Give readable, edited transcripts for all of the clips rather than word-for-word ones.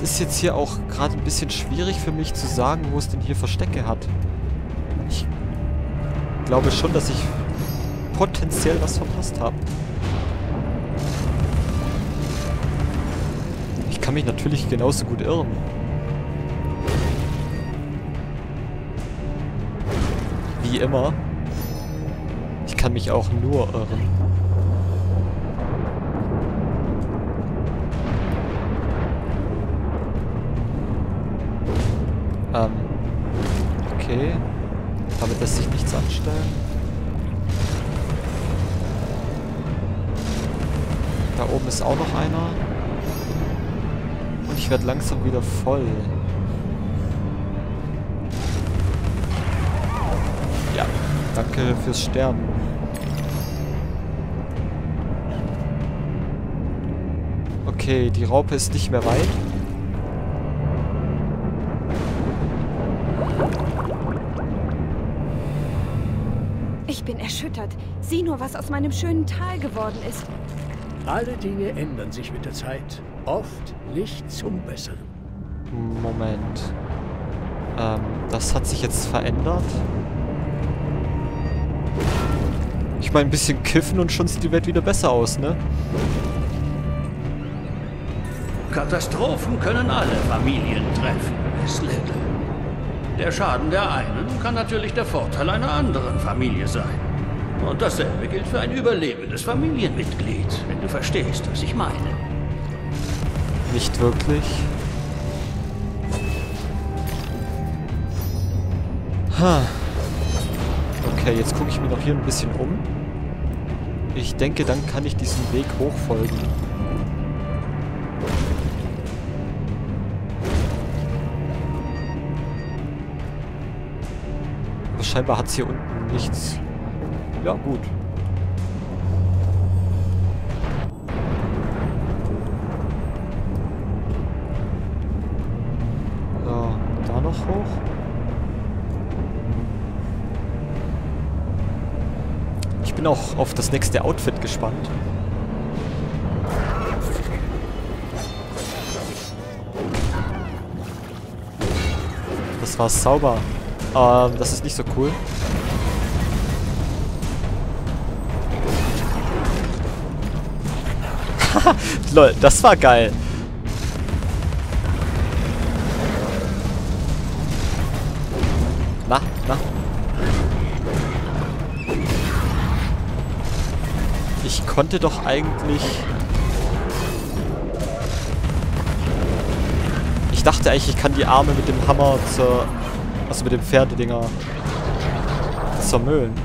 es ist jetzt hier auch gerade ein bisschen schwierig für mich zu sagen, wo es denn hier Verstecke hat. Ich glaube schon, dass ich potenziell was verpasst habe. Ich kann mich natürlich genauso gut irren. Wie immer. Ich kann mich auch nur irren. Okay. Damit lässt sich nichts anstellen. Da oben ist auch noch einer. Und ich werde langsam wieder voll. Ja, danke fürs Sterben. Okay, die Raupe ist nicht mehr weit. Ich bin erschüttert. Sieh nur, was aus meinem schönen Tal geworden ist. Alle Dinge ändern sich mit der Zeit. Oft nicht zum Besseren. Moment. Das hat sich jetzt verändert. Ich meine, ein bisschen kiffen und schon sieht die Welt wieder besser aus, ne? Katastrophen können alle Familien treffen, Miss Little. Der Schaden der einen kann natürlich der Vorteil einer anderen Familie sein. Und dasselbe gilt für ein überlebendes Familienmitglied, wenn du verstehst, was ich meine. Nicht wirklich. Okay, jetzt gucke ich mir noch hier ein bisschen um. Ich denke, dann kann ich diesem Weg hochfolgen. Aber scheinbar hat es hier unten nichts. Ja, gut. So, da noch hoch. Ich bin auch auf das nächste Outfit gespannt. Das war sauber. Das ist nicht so cool. Lol, das war geil. Na. Ich konnte doch eigentlich... Ich dachte eigentlich, ich kann die Arme mit dem Hammer zur... Also mit dem Pferdedinger zermüllen.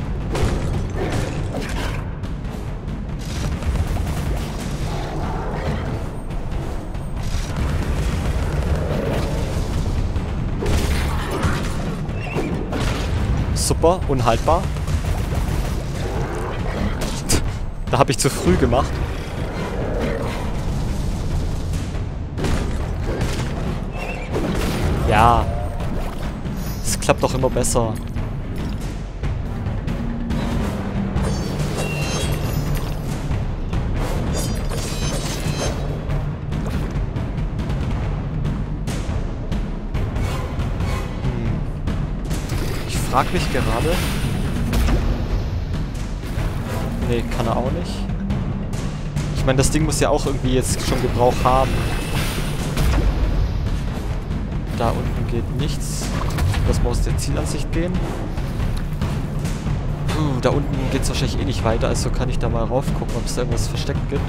Super, unhaltbar. Da habe ich zu früh gemacht. Ja. Es klappt doch immer besser. Ich frag mich gerade. Nee, kann er auch nicht. Ich meine, das Ding muss ja auch irgendwie jetzt schon Gebrauch haben. Da unten geht nichts. Das muss aus der Zielansicht gehen. Da unten geht es wahrscheinlich eh nicht weiter, also kann ich da mal rauf gucken, ob es da irgendwas versteckt gibt.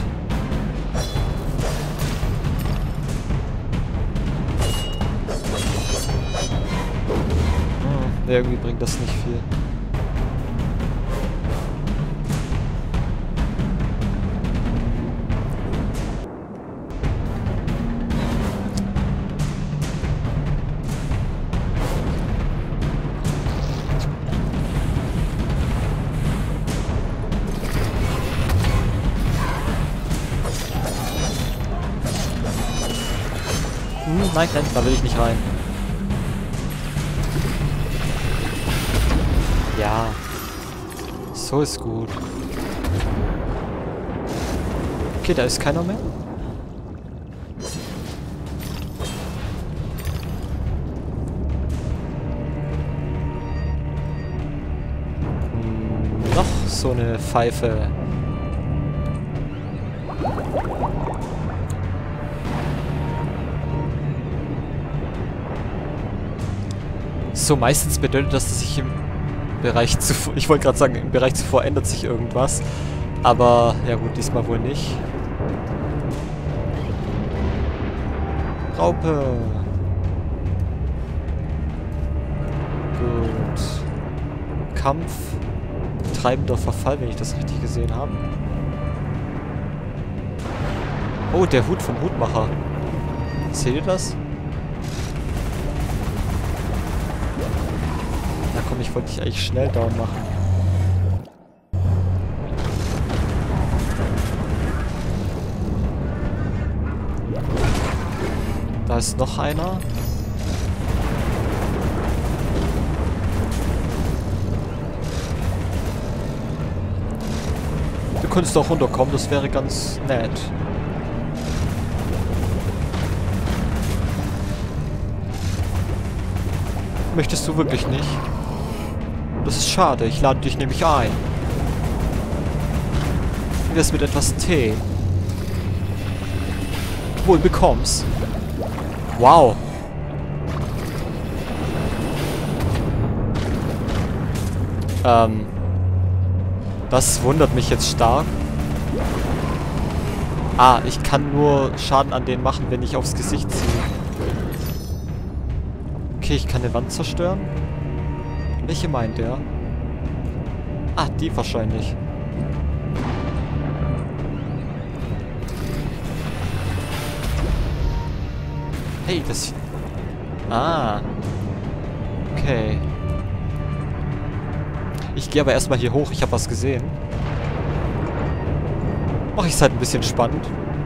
Nee, irgendwie bringt das nicht viel. Nein, da will ich nicht rein. Ja. So ist gut. Okay, da ist keiner mehr. noch so eine Pfeife. So, meistens bedeutet das, dass ich im Bereich zuvor... Ich wollte gerade sagen, im Bereich zuvor ändert sich irgendwas. Aber, ja gut, diesmal wohl nicht. Raupe. Gut. Kampf. Treibender Verfall, wenn ich das richtig gesehen habe. Oh, der Hut vom Hutmacher. Seht ihr das? Na komm, ich wollte dich eigentlich schnell down machen. Da ist noch einer. Du könntest auch runterkommen, das wäre ganz nett. Möchtest du wirklich nicht? Das ist schade, ich lade dich nämlich ein. Wie wär's mit etwas Tee? Wohl bekommst. Wow. Das wundert mich jetzt stark. Ah, ich kann nur Schaden an denen machen, wenn ich aufs Gesicht ziehe. Okay, ich kann eine Wand zerstören. Welche meint der? Ah, die wahrscheinlich. Hey, das... Ah. Okay. Ich gehe aber erstmal hier hoch. Ich habe was gesehen. Mache ich es halt ein bisschen spannend.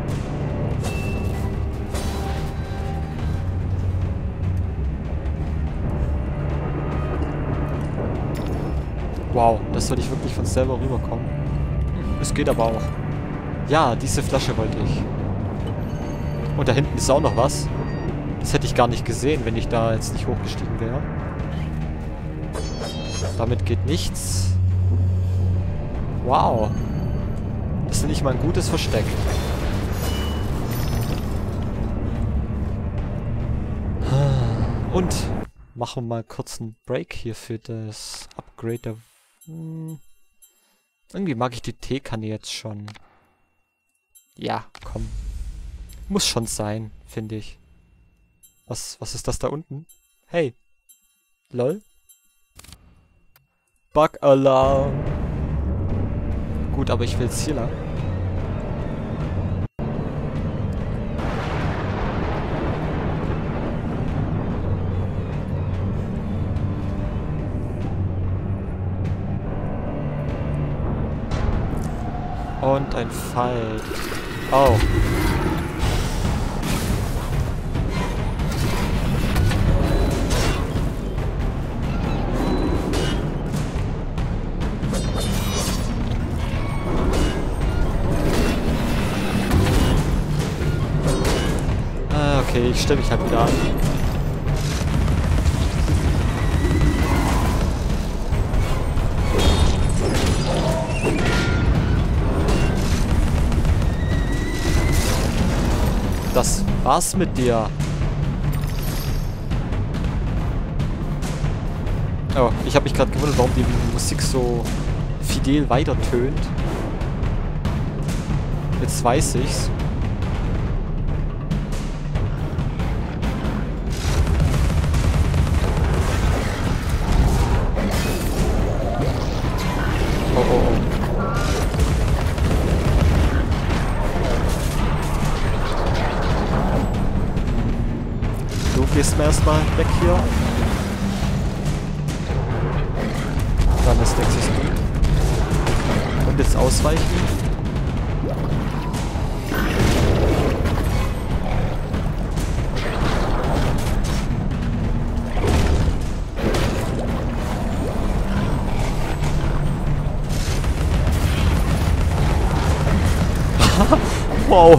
Wow, das soll ich wirklich von selber rüberkommen. Es geht aber auch. Ja, diese Flasche wollte ich. Und da hinten ist auch noch was. Das hätte ich gar nicht gesehen, wenn ich da jetzt nicht hochgestiegen wäre. Damit geht nichts. Wow. Das ist nicht mal ein gutes Versteck. Und machen wir mal kurz einen Break hier für das Upgrade der... Irgendwie mag ich die Teekanne jetzt schon. Ja, komm. Muss schon sein, finde ich. Was ist das da unten? Hey. Lol. Bug-Alarm. Gut, aber ich will jetzt hier lang. Und ein Pfeil. Oh. Okay, ich stelle mich halt wieder an. Das war's mit dir. Oh, ich habe mich gerade gewundert, warum die Musik so fidel weiter tönt. Jetzt weiß ich's. Oh, oh, oh. Du gehst mir erstmal weg hier. Dann ist nächstes gut. Und jetzt ausweichen. Wow.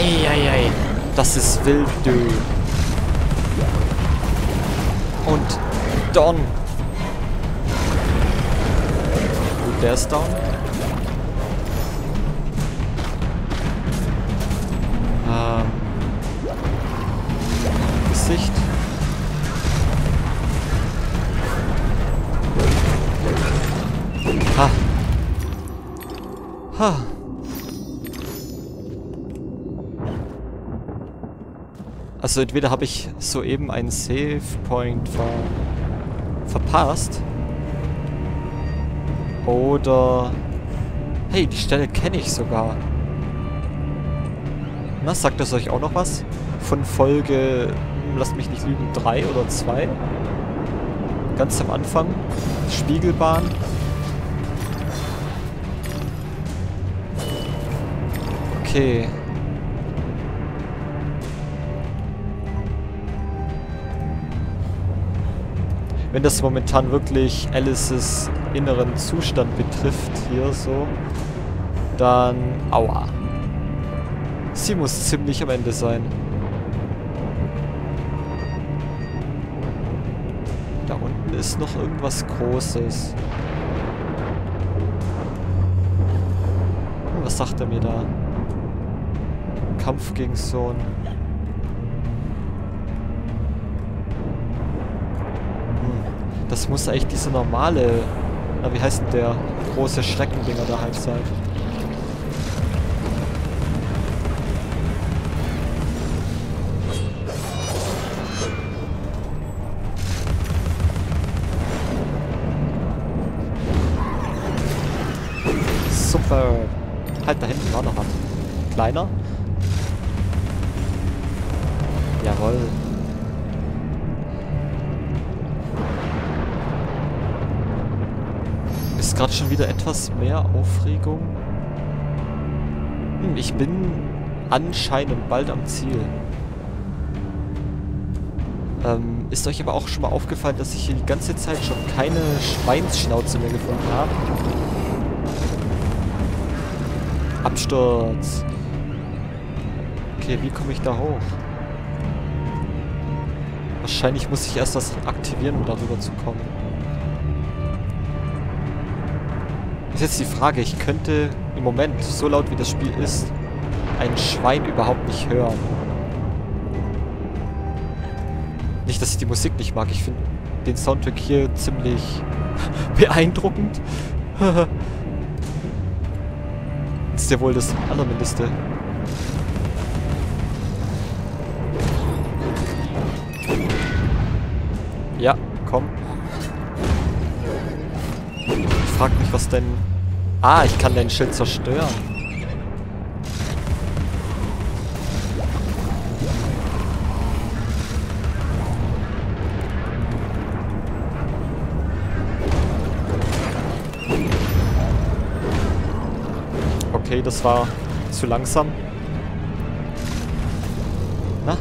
Eieiei. Das ist wild, du. Und Don. Gut, der ist down. Gesicht. Ha. Ha. Also entweder habe ich soeben einen Save Point verpasst. Oder... Hey, die Stelle kenne ich sogar. Na, sagt das euch auch noch was? Von Folge, lasst mich nicht lügen, 3 oder 2? Ganz am Anfang. Spiegelbahn. Okay. Wenn das momentan wirklich Alices inneren Zustand betrifft, hier so, dann... Aua. Sie muss ziemlich am Ende sein. Da unten ist noch irgendwas Großes. Was sagt er mir da? Kampf gegen Sohn. Das muss eigentlich dieser normale... Na, wie heißt denn der? Große Schreckendinger da halt sein. Super. Halt, da hinten war noch was. Kleiner. Jawohl. Ist gerade schon wieder etwas mehr Aufregung. Ich bin anscheinend bald am Ziel. Ist euch aber auch schon mal aufgefallen, dass ich hier die ganze Zeit schon keine Schweinsschnauze mehr gefunden habe? Absturz. Okay, wie komme ich da hoch? Wahrscheinlich muss ich erst das aktivieren, um darüber zu kommen. Ist jetzt die Frage, ich könnte im Moment, so laut wie das Spiel ist, ein Schwein überhaupt nicht hören. Nicht, dass ich die Musik nicht mag, ich finde den Soundtrack hier ziemlich beeindruckend. Ist ja wohl das Allermindeste. Ja, komm. Ich frag mich, was denn... Ah, ich kann dein Schild zerstören. Okay, das war zu langsam. Na?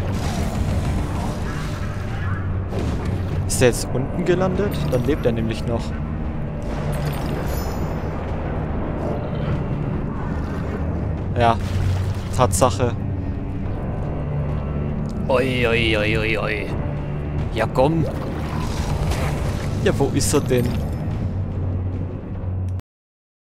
Ist der jetzt unten gelandet? Dann lebt er nämlich noch. Ja, Tatsache. Oi, oi, oi, oi, oi. Ja, komm. Ja, wo ist er denn?